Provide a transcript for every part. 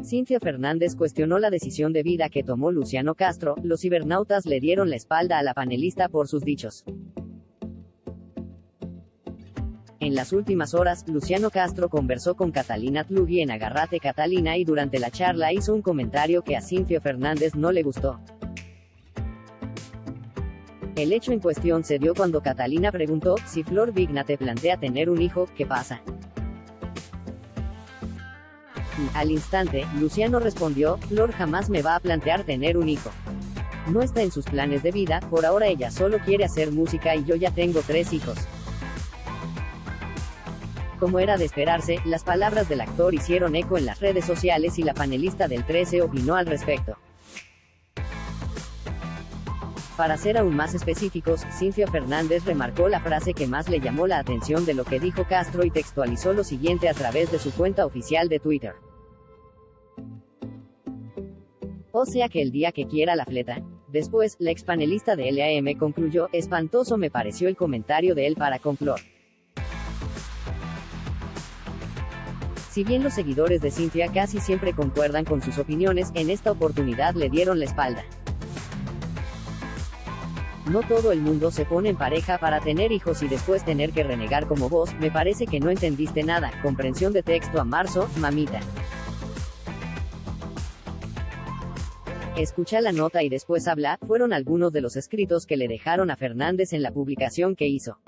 Cintia Fernández cuestionó la decisión de vida que tomó Luciano Castro. Los cibernautas le dieron la espalda a la panelista por sus dichos. En las últimas horas, Luciano Castro conversó con Catalina Tlugui en Agárrate Catalina y durante la charla hizo un comentario que a Cintia Fernández no le gustó. El hecho en cuestión se dio cuando Catalina preguntó, si Flor Vigna te plantea tener un hijo, ¿qué pasa? Y, al instante, Luciano respondió, Flor jamás me va a plantear tener un hijo. No está en sus planes de vida, por ahora ella solo quiere hacer música y yo ya tengo 3 hijos. Como era de esperarse, las palabras del actor hicieron eco en las redes sociales y la panelista del 13 opinó al respecto. Para ser aún más específicos, Cintia Fernández remarcó la frase que más le llamó la atención de lo que dijo Castro y textualizó lo siguiente a través de su cuenta oficial de Twitter. O sea que el día que quiera la fleta. Después, la expanelista de LAM concluyó, espantoso me pareció el comentario de él para con Flor. Si bien los seguidores de Cintia casi siempre concuerdan con sus opiniones, en esta oportunidad le dieron la espalda. No todo el mundo se pone en pareja para tener hijos y después tener que renegar como vos, me parece que no entendiste nada. Comprensión de texto a marzo, mamita. Escucha la nota y después habla, fueron algunos de los escritos que le dejaron a Fernández en la publicación que hizo.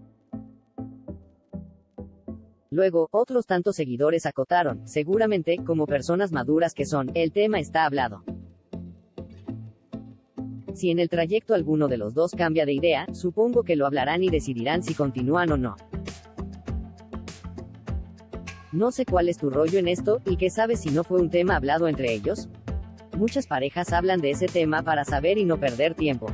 Luego, otros tantos seguidores acotaron, seguramente, como personas maduras que son, el tema está hablado. Si en el trayecto alguno de los dos cambia de idea, supongo que lo hablarán y decidirán si continúan o no. No sé cuál es tu rollo en esto, y qué sabes si no fue un tema hablado entre ellos. Muchas parejas hablan de ese tema para saber y no perder tiempo.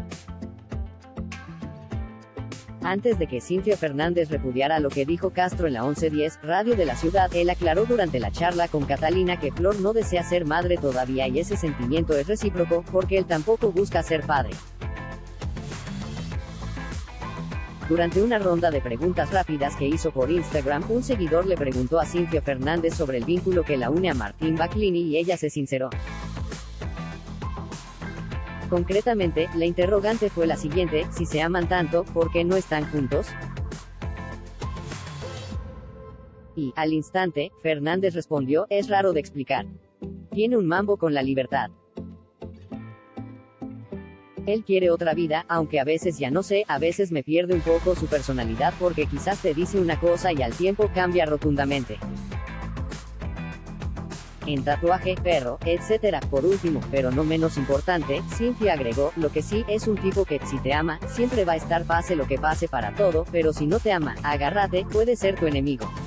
Antes de que Cintia Fernández repudiara lo que dijo Castro en la 1110 radio de la ciudad, él aclaró durante la charla con Catalina que Flor no desea ser madre todavía y ese sentimiento es recíproco, porque él tampoco busca ser padre. Durante una ronda de preguntas rápidas que hizo por Instagram, un seguidor le preguntó a Cintia Fernández sobre el vínculo que la une a Martín Baclini y ella se sinceró. Concretamente, la interrogante fue la siguiente, si se aman tanto, ¿por qué no están juntos? Y, al instante, Fernández respondió, es raro de explicar. Tiene un mambo con la libertad. Él quiere otra vida, aunque a veces ya no sé, a veces me pierde un poco su personalidad porque quizás te dice una cosa y al tiempo cambia rotundamente. En tatuaje, perro, etc. Por último, pero no menos importante, Cintia agregó, lo que sí, es un tipo que, si te ama, siempre va a estar pase lo que pase para todo, pero si no te ama, agárrate, puede ser tu enemigo.